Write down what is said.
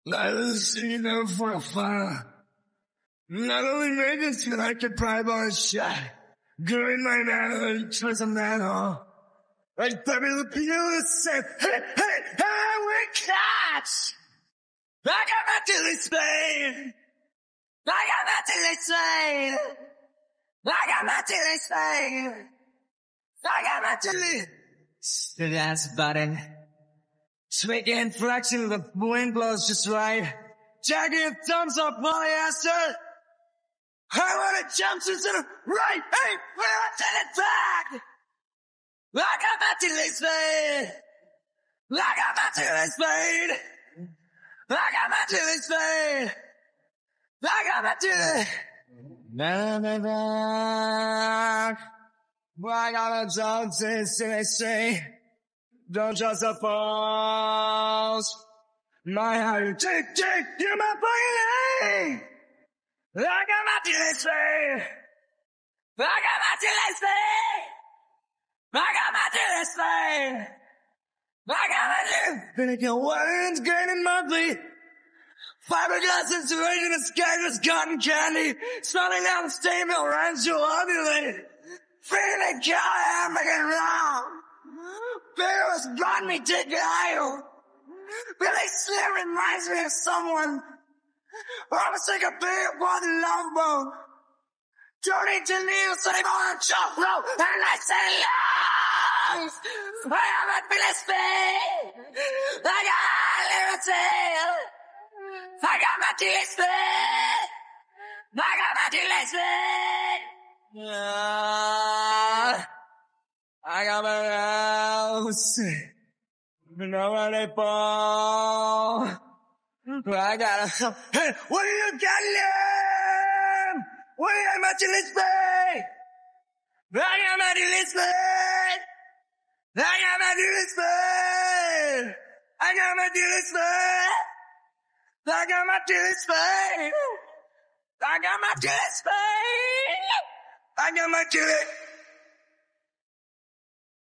I was sitting there for a fire. Not only made this feel like a primal shot. Growing my manhood towards a manhole. Like Bobby Lupino said, hey, we catch! I got my dilly spade! I got my dilly spade! I got my dilly spade! I got my dilly... The dance button. Sweet inflection, the wind blows just right. Jagged thumbs up polyester. I want to jump to the right. Hey, we're it back. I got my dilly spade. I got my dilly spade. I got my dilly spade. I got my dilly. I got a jump to say. Don't trust the falls. My heart, tick, you're my fucking name. I got my dilly spade. I got my dilly spade. I got my dilly spade. I got my dilly. Vinegar wines gaining monthly. Fiberglass insulation and scattered cotton candy. Smelling down the stain mill runs to ovulate. Feeling cow hamburger wrong. Bears brought me to Guile. Billy Slim reminds me of someone. I'm sick of beer for the longbow. Tony Janelle said I'm on a chop rope, and I say yes. I am a Billy Spade. I got a little tail. I got my dilly spade. I got my dilly spade. I got my house. Nobody fall. I got a... Hey, what do you got, Liam? What do you got, my dilly spade? I got my dilly spade. I got my dilly spade. I got my dilly spade. I got my dilly spade. I got my dilly spade. I got my dilly.